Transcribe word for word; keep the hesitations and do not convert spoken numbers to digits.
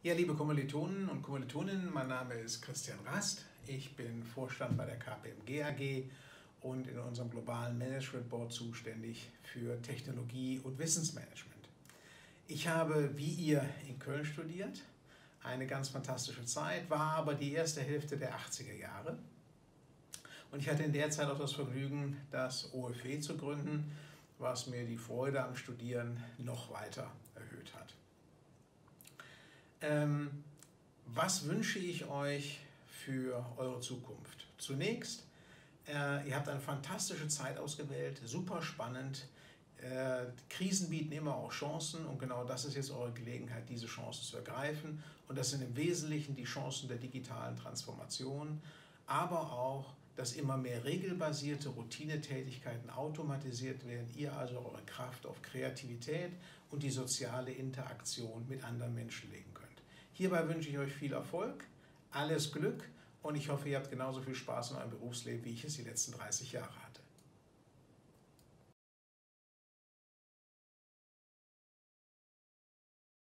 Ja, liebe Kommilitonen und Kommilitoninnen, mein Name ist Christian Rast. Ich bin Vorstand bei der K P M G A G und in unserem globalen Management Board zuständig für Technologie und Wissensmanagement. Ich habe, wie ihr, in Köln studiert, eine ganz fantastische Zeit, war aber die erste Hälfte der achtziger Jahre. Und ich hatte in der Zeit auch das Vergnügen, das O F W zu gründen, was mir die Freude am Studieren noch weiter erhöht hat. Ähm, was wünsche ich euch für eure Zukunft? Zunächst, äh, ihr habt eine fantastische Zeit ausgewählt, super spannend. Äh, Krisen bieten immer auch Chancen und genau das ist jetzt eure Gelegenheit, diese Chancen zu ergreifen. Und das sind im Wesentlichen die Chancen der digitalen Transformation, aber auch, dass immer mehr regelbasierte Routinetätigkeiten automatisiert werden, ihr also eure Kraft auf Kreativität und die soziale Interaktion mit anderen Menschen legen könnt. Hierbei wünsche ich euch viel Erfolg, alles Glück und ich hoffe, ihr habt genauso viel Spaß in eurem Berufsleben, wie ich es die letzten dreißig Jahre hatte.